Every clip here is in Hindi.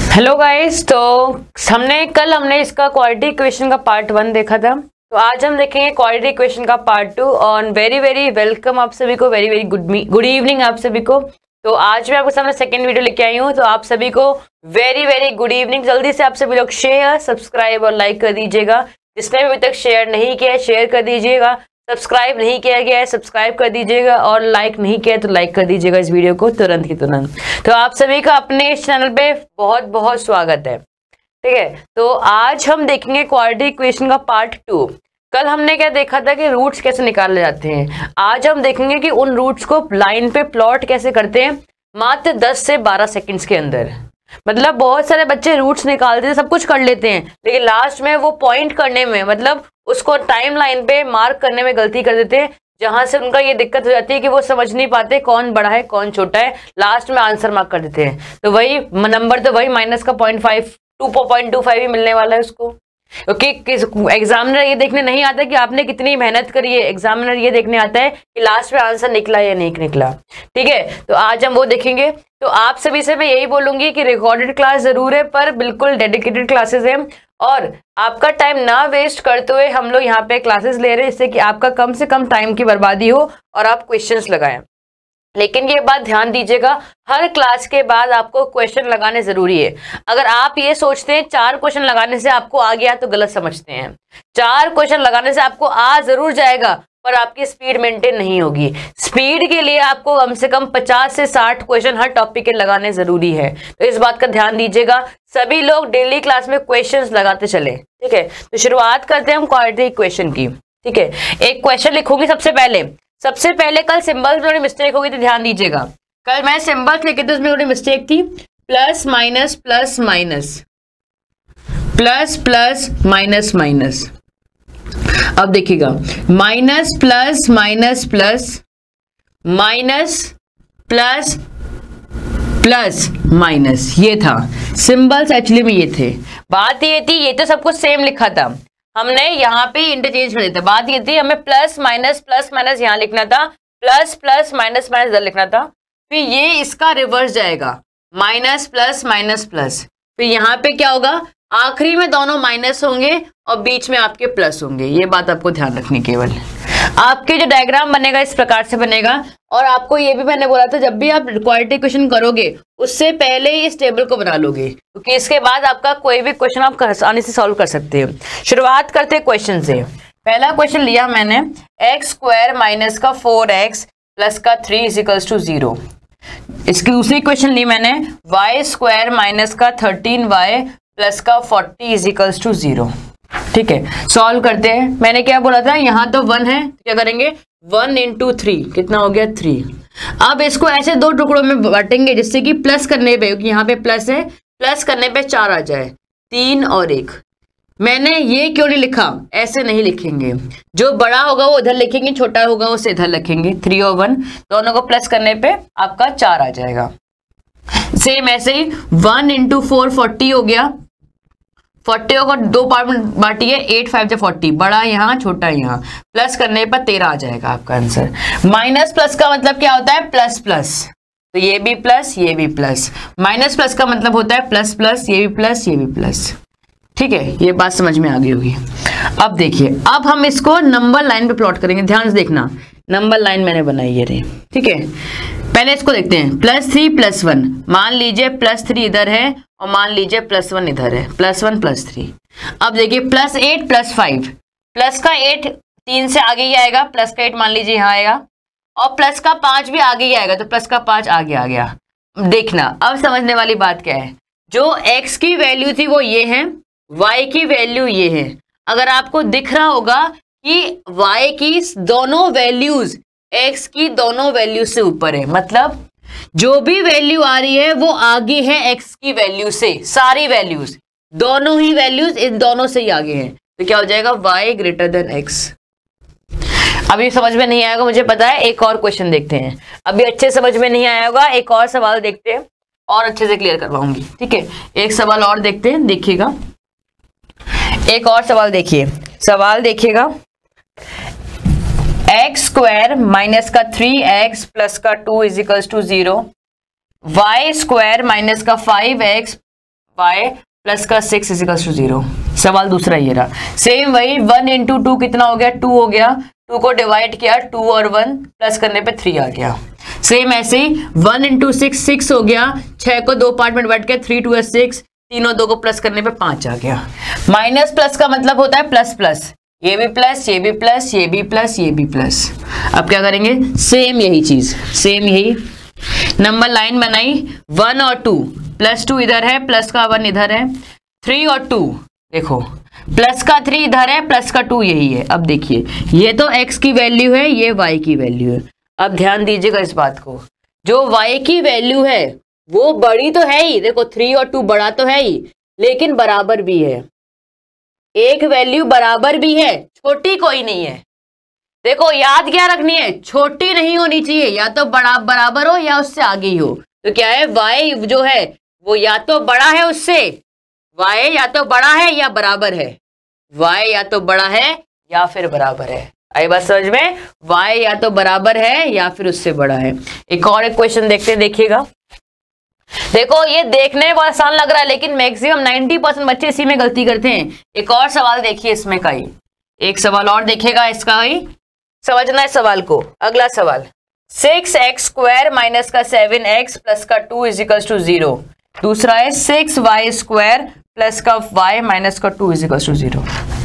हेलो गाइस, तो हमने इसका क्वाड्रेटिक इक्वेशन का पार्ट 1 देखा था। तो आज हम देखेंगे क्वाड्रेटिक इक्वेशन का पार्ट 2 और वेरी वेरी वेलकम आप सभी को, वेरी वेरी गुड इवनिंग आप सभी को। तो आज मैं आपके सामने सेकंड वीडियो लेके आई हूँ। तो आप सभी को वेरी वेरी गुड इवनिंग। जल्दी से आप सभी लोग शेयर, सब्सक्राइब और लाइक कर दीजिएगा। जिसने भी अभी तक शेयर नहीं किया है शेयर कर दीजिएगा, सब्सक्राइब नहीं किया गया है सब्सक्राइब कर दीजिएगा और लाइक नहीं किया है तो लाइक कर दीजिएगा इस वीडियो को तुरंत की तुरंत। तो आप सभी का अपने इस चैनल पे बहुत बहुत स्वागत है। ठीक है, तो आज हम देखेंगे क्वाड्रेटिक इक्वेशन का पार्ट 2। कल हमने क्या देखा था कि रूट्स कैसे निकाले जाते हैं। आज हम देखेंगे कि उन रूट्स को लाइन पे प्लॉट कैसे करते हैं मात्र 10 से 12 सेकंड्स के अंदर। मतलब बहुत सारे बच्चे रूट्स निकालते हैं, सब कुछ कर लेते हैं, लेकिन लास्ट में वो पॉइंट करने में, मतलब उसको टाइम लाइन पे मार्क करने में गलती कर देते हैं, जहां से उनका ये दिक्कत हो जाती है कि वो समझ नहीं पाते कौन बड़ा है कौन छोटा है। लास्ट में आंसर मार्क कर देते हैं तो वही नंबर, तो वही माइनस का 0.5 2.25 ही मिलने वाला है उसको। क्योंकि एग्जामिनर ये देखने नहीं आता कि आपने कितनी मेहनत करी है, एग्जामिनर ये देखने आता है कि लास्ट में आंसर निकला या नहीं निकला। ठीक है, तो आज हम वो देखेंगे। तो आप सभी से मैं यही बोलूंगी कि रिकॉर्डेड क्लास जरूर है पर बिल्कुल डेडिकेटेड क्लासेस है और आपका टाइम ना वेस्ट करते हुए हम लोग यहाँ पे क्लासेस ले रहे हैं जिससे कि आपका कम से कम टाइम की बर्बादी हो और आप क्वेश्चंस लगाएं। लेकिन ये बात ध्यान दीजिएगा, हर क्लास के बाद आपको क्वेश्चन लगाने जरूरी है। अगर आप ये सोचते हैं 4 क्वेश्चन लगाने से आपको आ गया तो गलत समझते हैं। 4 क्वेश्चन लगाने से आपको आ जरूर जाएगा पर आपकी स्पीड मेंटेन नहीं होगी। स्पीड के लिए आपको कम से कम 50 से 60 क्वेश्चन हर टॉपिक के लगाने जरूरी है। तो इस बात का ध्यान दीजिएगा, सभी लोग डेली क्लास में क्वेश्चंस लगाते चले। ठीक है, तो शुरुआत करते हैं हम क्वाड्रेटिक इक्वेशन की। ठीक है, एक क्वेश्चन लिखूंगी सबसे पहले कल सिंबल्स में थोड़ी मिस्टेक होगी तो ध्यान दीजिएगा। कल मैं सिंबल्स लिखे थे उसमें थोड़ी मिस्टेक थी, plus minus plus minus plus plus minus minus. अब देखिएगा, minus plus minus plus minus plus plus minus, ये था सिंबल्स एक्चुअली में। ये थे, बात ये थी, ये तो सब कुछ सेम लिखा था, हमने यहाँ पे इंटरचेंज कर देता। बात ये थी हमें प्लस माइनस यहाँ लिखना था, प्लस प्लस माइनस माइनस इधर लिखना था, फिर ये इसका रिवर्स जाएगा माइनस प्लस माइनस प्लस, फिर यहाँ पे क्या होगा, आखिरी में दोनों माइनस होंगे और बीच में आपके प्लस होंगे। ये बात आपको ध्यान रखनी, केवल आपके जो डायग्राम बनेगा इस प्रकार से बनेगा। और आपको ये भी मैंने बोला था जब भी आप क्वाड्रेटिक इक्वेशन करोगे उससे पहले ही इस टेबल को बना लोगे, क्योंकि इसके बाद आपका कोई भी क्वेश्चन आप आसानी से सॉल्व कर सकते हैं। शुरुआत करते हैं क्वेश्चन से। पहला क्वेश्चन लिया मैंने, एक्स स्क्वायर माइनस का 4x प्लस का 3 इक्वल्स टू 0। इसकी दूसरी क्वेश्चन ली मैंने, वाई स्क्वायर माइनस का 13y प्लस का 40 इक्वल्स टू 0। ठीक है, सॉल्व करते हैं। मैंने क्या बोला था, यहाँ तो 1 है, क्या करेंगे 1 इंटू 3 कितना हो गया 3। अब इसको ऐसे 2 टुकड़ों में बांटेंगे जिससे कि प्लस करने पे, क्योंकि यहाँ पे प्लस है, प्लस करने पे 4 आ जाए, 3 और 1। मैंने ये क्यों नहीं लिखा, ऐसे नहीं लिखेंगे, जो बड़ा होगा वो उधर लिखेंगे, छोटा होगा उसे इधर लिखेंगे। 3 और 1 दोनों को प्लस करने पे आपका 4 आ जाएगा। सेम ऐसे ही 1 इंटू 4 40 हो गया, 40 को 2 पार्ट में बांटिए, 8 5 40, बड़ा यहाँ छोटा यहाँ, प्लस करने पर 13 आ जाएगा आपका आंसर। माइनस प्लस का मतलब क्या होता है, प्लस प्लस, तो ये भी प्लस ये भी प्लस। माइनस प्लस का मतलब होता है प्लस प्लस, ये भी प्लस ये भी प्लस। ठीक है, ये बात समझ में आ गई होगी। अब देखिए, अब हम इसको नंबर लाइन पे प्लॉट करेंगे। ध्यान से देखना, नंबर लाइन मैंने बनाई है रे। ठीक है, पहले इसको देखते हैं, +3 + 1, मान लीजिए +3 इधर है और मान लीजिए +1 इधर है, +1 +3। अब देखिए +8 + 5, प्लस का 8 3 से आगे ही आएगा, प्लस का 8 मान लीजिए यहाँ आएगा और प्लस का 5 भी आगे ही आएगा, तो प्लस का 5 आगे आ गया। देखना, अब समझने वाली बात क्या है, जो x की वैल्यू थी वो ये है, y की वैल्यू ये है। अगर आपको दिख रहा होगा कि y की दोनों वैल्यूज x की दोनों वैल्यू से ऊपर है, मतलब जो भी वैल्यू आ रही है वो आगे है x की वैल्यू से, सारी वैल्यूज, दोनों ही वैल्यूज इन दोनों से ही आगे हैं, तो क्या हो जाएगा y ग्रेटर देन x। अभी समझ में नहीं आएगा मुझे पता है, एक और क्वेश्चन देखते हैं। अभी अच्छे समझ में नहीं आया होगा, एक और सवाल देखते हैं और अच्छे से क्लियर करवाऊंगी। ठीक है, एक सवाल और देखते हैं, देखिएगा एक और सवाल देखिए, सवाल देखिएगा, एक्स स्क्वायर माइनस का 3x प्लस का 2 is equals to 0, y square minus का 5x y प्लस का 6 इजिकल्स टू 0। सवाल दूसरा ये रहा, सेम वही 1 इंटू 2 कितना हो गया, 2 हो गया, 2 को डिवाइड किया, 2 और 1 प्लस करने पे 3 आ गया। सेम ऐसे ही 1 इंटू 6 6 हो गया, 6 को 2 पार्ट में डिवाइड किया, 3 2 6, 3 और 2 को प्लस करने पे 5 आ गया। माइनस प्लस का मतलब होता है प्लस प्लस, ये भी प्लस, ये भी प्लस, ये भी प्लस, ये भी प्लस। अब क्या करेंगे, सेम यही चीज, सेम यही नंबर लाइन बनाई, 1 और 2, प्लस 2 इधर है, प्लस का 1 इधर है, 3 और 2 देखो, प्लस का 3 इधर है, प्लस का 2 यही है। अब देखिए ये तो x की वैल्यू है, ये y की वैल्यू है। अब ध्यान दीजिएगा इस बात को, जो y की वैल्यू है वो बड़ी तो है ही, देखो 3 और 2 बड़ा तो है ही, लेकिन बराबर भी है, एक वैल्यू बराबर भी है, छोटी कोई नहीं है। देखो याद क्या रखनी है, छोटी नहीं होनी चाहिए, या तो बराबर हो या उससे आगे ही हो। तो क्या है, y जो है वो या तो बड़ा है उससे, y या तो बड़ा है या बराबर है, y या तो बड़ा है या फिर बराबर है। आई बात समझ में, y या तो बराबर है या फिर उससे बड़ा है। एक और एक क्वेश्चन देखते हैं, देखिएगा। देखो ये देखने में बहुत आसान लग रहा है, लेकिन मैक्सिमम 90% बच्चे इसी में गलती करते हैं। एक और सवाल देखिए इसमें का ही, एक सवाल और देखिएगा, इसका ही समझना है सवाल को। अगला सवाल, 6x स्क्वायर माइनस का 7x प्लस का 2 इजिकल्स टू 0। दूसरा है 6y स्क्वायर प्लस का y माइनस का 2 इजिकल्स टू 0।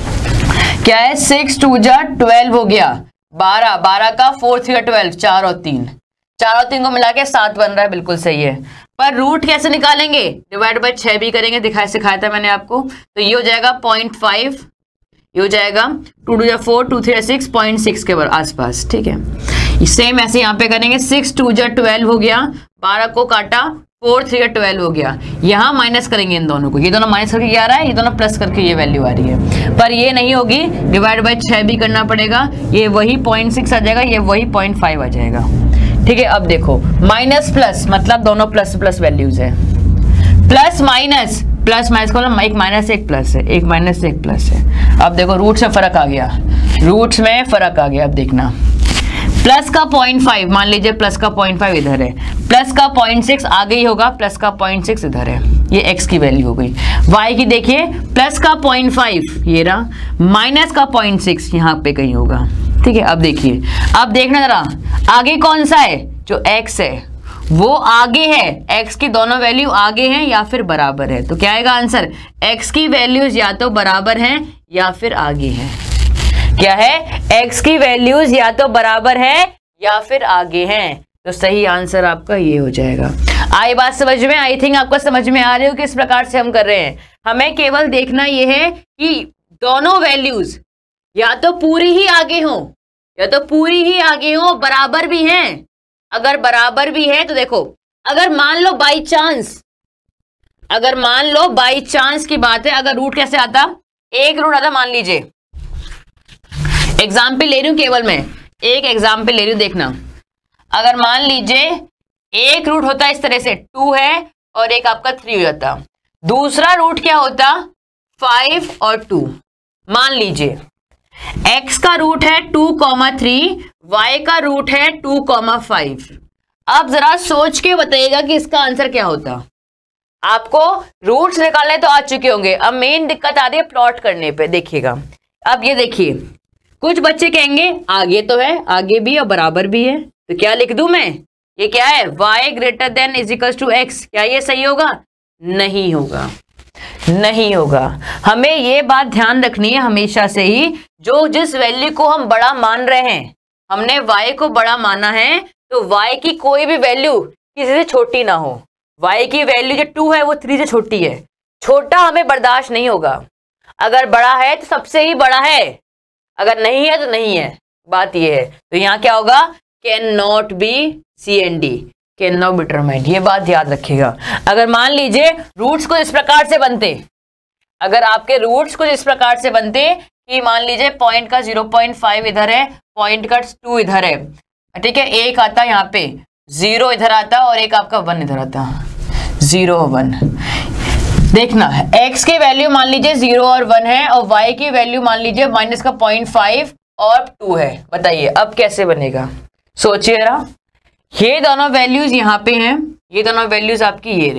क्या है, 6 2 जा 12 हो गया, 12 12 का 4 3 12, 4 और 3, 4 और 3 को मिला के 7 बन रहा है, बिल्कुल सही है। पर रूट कैसे निकालेंगे, डिवाइड बाय 6 भी करेंगे, सिखाया था मैंने आपको। तो ये हो जाएगा 0.5, ये हो जाएगा 2 2 4 2 3 6, 0.6 के आसपास, ठीक है। सेम ऐसे यहाँ पे करेंगे, 6 2 12 हो गया, 12 को काटा, 4 3 12 हो गया। यहाँ माइनस करेंगे इन दोनों को, ये दोनों माइनस करके क्या आ रहा है, ये दोनों प्लस करके ये वैल्यू आ रही है। पर ये नहीं होगी, डिवाइड बाय 6 भी करना पड़ेगा, ये वही 0.6 आ जाएगा, ये वही 0.5 आ जाएगा, ठीक है। अब देखो माइनस प्लस मतलब दोनों प्लस प्लस वैल्यूज है, प्लस माइनस को एक माइनस एक प्लस है, एक माइनस एक प्लस है। अब देखो रूट से फर्क आ गया, रूट्स में फर्क आ गया। अब देखना, प्लस का 0.5 मान लीजिए, प्लस का 0.5 इधर है, प्लस का 0.6 आगे ही होगा, प्लस का 0.6 इधर है, ये x की वैल्यू हो गई। y की देखिए, प्लस का 0.5 ये रहा, माइनस का 0.6 यहाँ पे कहीं होगा, ठीक है। अब देखिए, अब देखना जरा आगे कौन सा है, जो x है वो आगे है, x की दोनों वैल्यू आगे हैं या फिर बराबर है। तो क्या आएगा आंसर, x की वैल्यूज या तो बराबर हैं या फिर आगे हैं। क्या है, x की वैल्यूज या तो बराबर है या फिर आगे हैं, तो सही आंसर आपका ये हो जाएगा। आई बात समझ में, आई थिंक आपको समझ में आ रही हो किस प्रकार से हम कर रहे हैं। हमें केवल देखना ये है कि दोनों वैल्यूज या तो पूरी ही आगे हो या तो पूरी ही आगे हो, बराबर भी हैं। अगर बराबर भी है तो देखो, अगर मान लो बाई चांस की बात है, अगर रूट कैसे आता, एक रूट आता, मान लीजिए एग्जाम्पल ले रही हूं, केवल मैं एक एग्जाम्पल ले रही हूं, देखना। अगर मान लीजिए एक रूट होता इस तरह से, 2 है और एक आपका 3 हो जाता, दूसरा रूट क्या होता 5 और 2। मान लीजिए x का रूट है 2,3, y का रूट है 2,5। अब जरा सोच के बताइएगा कि इसका आंसर क्या होता। आपको रूट्स निकालने तो आ चुके होंगे, अब मेन दिक्कत आ रही है प्लॉट करने पे। देखिएगा, अब ये देखिए, कुछ बच्चे कहेंगे आगे तो है, आगे भी और बराबर भी है, तो क्या लिख दूं मैं, ये क्या है, y greater than is equal to x। क्या ये सही होगा, नहीं होगा, नहीं होगा। हमें ये बात ध्यान रखनी है हमेशा से ही, जो जिस वैल्यू को हम बड़ा मान रहे हैं, हमने y को बड़ा माना है, तो y की कोई भी वैल्यू किसी से छोटी ना हो। y की वैल्यू जो 2 है वो 3 से छोटी है, छोटा हमें बर्दाश्त नहीं होगा। अगर बड़ा है तो सबसे ही बड़ा है, अगर नहीं है तो नहीं है, बात ये है। तो यहाँ क्या होगा, can not be C and D, can not be determined, ये बात याद रखिएगा। अगर मान लीजिए रूट्स को इस प्रकार से बनते, अगर आपके रूट्स कुछ इस प्रकार से बनते कि मान लीजिए पॉइंट का 0.5 इधर है, पॉइंट का 2 इधर है, ठीक है, एक आता यहाँ पे 0 इधर आता और एक आपका 1 इधर आता, 0 1। देखना, x की वैल्यू मान लीजिए 0 और 1 है और y की वैल्यू मान लीजिए माइनस का 0.5 और 2 है। बताइए अब कैसे बनेगा, सोचिए जरा। ये दोनों वैल्यूज यहाँ पे हैं, ये दोनों वैल्यूज आपकी ये रही,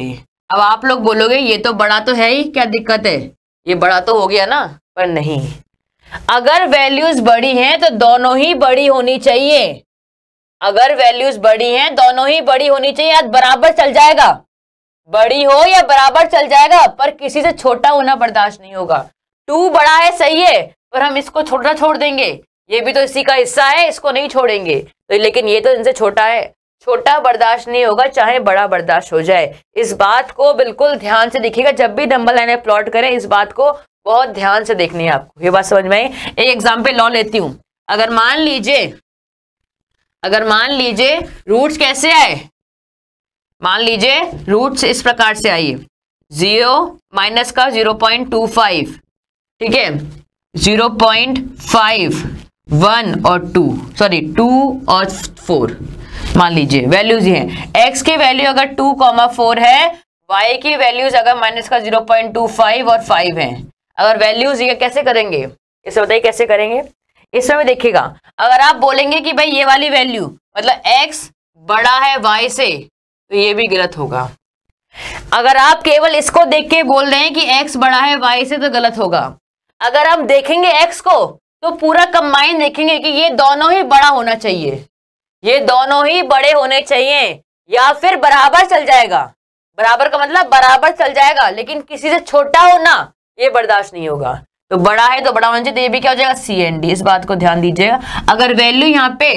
अब आप लोग बोलोगे ये तो बड़ा तो है ही, क्या दिक्कत है, ये बड़ा तो हो गया ना, पर नहीं, अगर वैल्यूज बड़ी हैं तो दोनों ही बड़ी होनी चाहिए। अगर वैल्यूज बड़ी हैं दोनों ही बड़ी होनी चाहिए, आज बराबर चल जाएगा, बड़ी हो या बराबर चल जाएगा, पर किसी से छोटा होना बर्दाश्त नहीं होगा। 2 बड़ा है सही है, पर हम इसको छोटा छोड़ देंगे, ये भी तो इसी का हिस्सा है, इसको नहीं छोड़ेंगे, तो लेकिन ये तो इनसे छोटा है, छोटा बर्दाश्त नहीं होगा, चाहे बड़ा बर्दाश्त हो जाए। इस बात को बिल्कुल ध्यान से देखिएगा, जब भी नंबर लाइनें प्लॉट करें इस बात को बहुत ध्यान से देखनी है आपको, ये बात समझ में आई। एक एग्जाम्पल लॉ लेती हूं, अगर मान लीजिए रूट्स कैसे आए, मान लीजिए रूट्स इस प्रकार से आइए, 0 माइनस का 0.25, ठीक है, 0.5, 1 और 2, सॉरी 2 और 4, मान लीजिए वैल्यूज ये हैं। x की वैल्यू अगर 2,4 है, y की वैल्यूज अगर माइनस का 0.25 और 5 है। अगर वैल्यूज ये कैसे करेंगे, इसे बताइए कैसे करेंगे। इसमें देखिएगा, अगर आप बोलेंगे कि भाई ये वाली वैल्यू मतलब x बड़ा है y से, तो ये भी गलत होगा। अगर आप केवल इसको देख के बोल रहे हैं कि x बड़ा है y से, तो गलत होगा। अगर हम देखेंगे x को तो पूरा कंबाइन देखेंगे कि ये दोनों ही बड़ा होना चाहिए, ये दोनों ही बड़े होने चाहिए, या फिर बराबर चल जाएगा। बराबर का मतलब बराबर चल जाएगा, लेकिन किसी से छोटा होना ये बर्दाश्त नहीं होगा। तो बड़ा है तो बड़ा होना चाहिए, तो ये भी क्या हो जाएगा, सी एंड डी। इस बात को ध्यान दीजिएगा। अगर वैल्यू यहाँ पे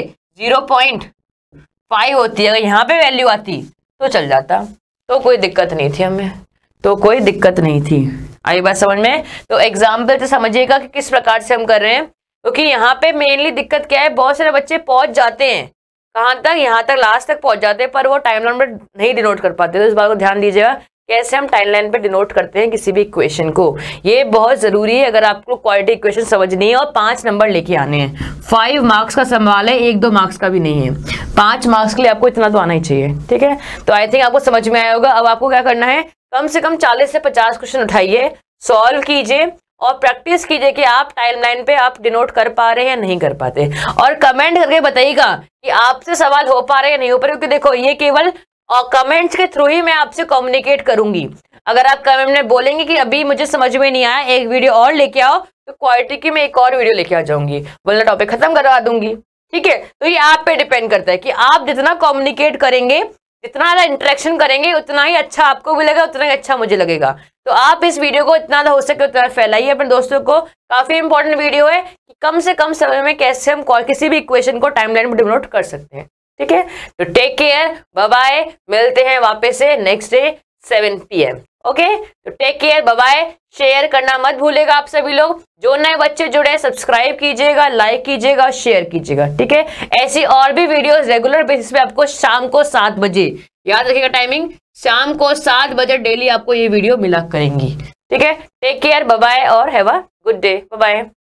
0.5 होती है, अगर यहाँ पे वैल्यू आती तो चल जाता, तो कोई दिक्कत नहीं थी हमें, तो कोई दिक्कत नहीं थी। आई बात समझ में। तो एग्जाम्पल से समझिएगा कि किस प्रकार से हम कर रहे हैं, क्योंकि यहाँ पे मेनली दिक्कत क्या है, बहुत सारे बच्चे पहुंच जाते हैं कहाँ तक, यहाँ तक लास्ट तक पहुंच जाते हैं, पर वो टाइमलाइन पर नहीं डिनोट कर पाते। तो इस बात को ध्यान दीजिएगा कैसे हम टाइमलाइन पे डिनोट करते हैं किसी भी इक्वेशन को, ये बहुत जरूरी है अगर आपको क्वाड्रेटिक इक्वेशन समझनी है। और 5 नंबर लेके आने हैं, 5 मार्क्स का सवाल है, 1-2 मार्क्स का भी नहीं है, 5 मार्क्स के लिए आपको इतना तो आना ही चाहिए, ठीक है। तो आई थिंक आपको समझ में आया होगा। अब आपको क्या करना है, कम से कम 40 से 50 क्वेश्चन उठाइए, सॉल्व कीजिए और प्रैक्टिस कीजिए कि आप टाइमलाइन पे आप डिनोट कर पा रहे हैं या नहीं कर पाते। और कमेंट करके बताइएगा कि आपसे सवाल हो पा रहे हैं या नहीं हो पा रहे, क्योंकि देखो ये केवल और कमेंट्स के थ्रू ही मैं आपसे कम्युनिकेट करूंगी। अगर आप कमेंट में बोलेंगे कि अभी मुझे समझ में नहीं आया, एक वीडियो और लेके आओ, तो क्वाड्रेटिक की मैं एक और वीडियो लेके आ जाऊंगी, बोलना टॉपिक खत्म करवा दूंगी, ठीक है। तो ये आप पे डिपेंड करता है कि आप जितना कम्युनिकेट करेंगे, जितना ज्यादा इंटरेक्शन करेंगे, उतना ही अच्छा आपको भी लगेगा, उतना ही अच्छा मुझे लगेगा। तो आप इस वीडियो को इतना हो सके उतना फैलाइए अपने दोस्तों को। काफी इंपॉर्टेंट वीडियो है कि कम से कम समय में कैसे हम किसी भी इक्वेशन को टाइमलाइन में डिनोट कर सकते हैं, ठीक है। तो टेक केयर, बाय बाय, मिलते हैं वापस से नेक्स्ट डे 7 PM, ओके। तो take care, bye bye. Share करना मत भूलेगा आप सभी लोग, जो नए बच्चे जुड़े सब्सक्राइब कीजिएगा, लाइक कीजिएगा, शेयर कीजिएगा, ठीक है। ऐसी और भी वीडियोस रेगुलर बेसिस पे आपको शाम को 7 बजे, याद रखिएगा टाइमिंग, शाम को 7 बजे डेली आपको ये वीडियो मिला करेंगी, ठीक है। टेक केयर, बाय बाय और have a good day, bye bye.